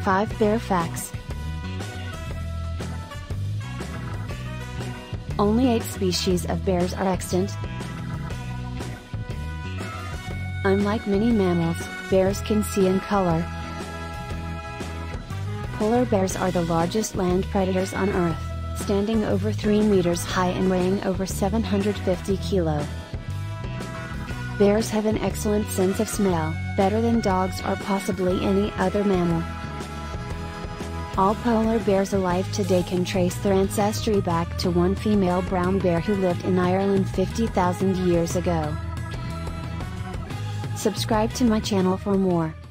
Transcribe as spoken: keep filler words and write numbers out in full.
five Bear Facts. Only eight species of bears are extant. Unlike many mammals, bears can see in color. Polar bears are the largest land predators on Earth, standing over three meters high and weighing over seven hundred fifty kilos. Bears have an excellent sense of smell, better than dogs or possibly any other mammal. All polar bears alive today can trace their ancestry back to one female brown bear who lived in Ireland fifty thousand years ago. Subscribe to my channel for more.